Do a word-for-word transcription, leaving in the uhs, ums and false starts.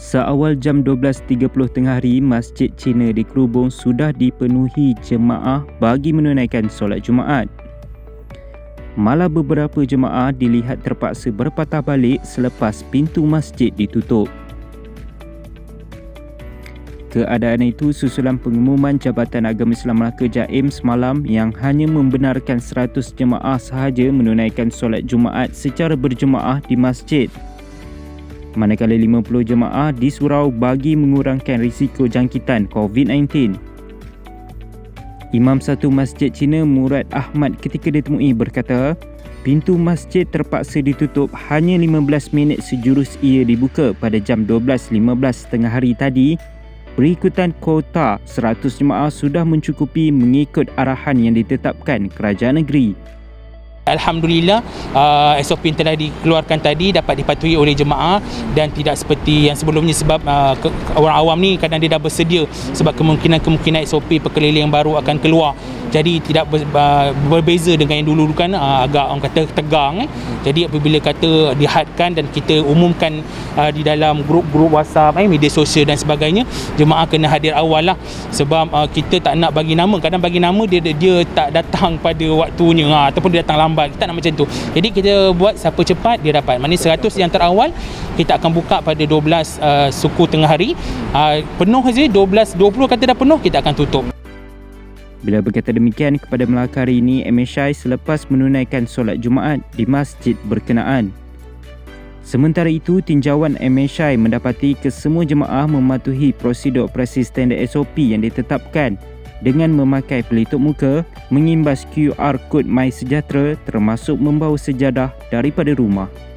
Seawal jam dua belas tiga puluh tengah hari, Masjid Cina di Kerubung sudah dipenuhi jemaah bagi menunaikan solat Jumaat. Malah beberapa jemaah dilihat terpaksa berpatah balik selepas pintu masjid ditutup. Keadaan itu susulan pengumuman Jabatan Agama Islam Melaka Jaim semalam yang hanya membenarkan seratus jemaah sahaja menunaikan solat Jumaat secara berjemaah di masjid. Manakala lima puluh jemaah disurau bagi mengurangkan risiko jangkitan COVID sembilan belas. Imam satu Masjid Cina Murad Ahmad ketika ditemui berkata, pintu masjid terpaksa ditutup hanya lima belas minit sejurus ia dibuka pada jam dua belas lima belas tengah hari tadi. Berikutan kuota seratus jemaah sudah mencukupi mengikut arahan yang ditetapkan kerajaan negeri. Alhamdulillah, uh, S O P yang telah dikeluarkan tadi dapat dipatuhi oleh jemaah dan tidak seperti yang sebelumnya sebab uh, ke, orang awam ni kadang dia dah bersedia sebab kemungkinan-kemungkinan S O P perkeliling yang baru akan keluar. Jadi tidak ber, uh, berbeza dengan yang dulu kan uh, agak orang kata tegang eh. Jadi apabila kata dihadkan dan kita umumkan uh, di dalam grup-grup WhatsApp, eh, media sosial dan sebagainya, jemaah kena hadir awal lah sebab uh, kita tak nak bagi nama. Kadang bagi nama dia dia tak datang pada waktunya uh, ataupun dia datang lambat. Kita nak macam tu. Jadi kita buat siapa cepat dia dapat. Maknanya seratus yang terawal kita akan buka pada dua belas uh, suku tengah hari. Uh, penuh saja dua belas dua puluh kata dah penuh kita akan tutup. Bila berkata demikian kepada Melaka hari ini, M H I selepas menunaikan solat Jumaat di masjid berkenaan. Sementara itu, tinjauan M H I mendapati kesemua jemaah mematuhi prosedur operasi standard S O P yang ditetapkan dengan memakai pelitup muka, mengimbas Q R Code MySejahtera termasuk membawa sejadah daripada rumah.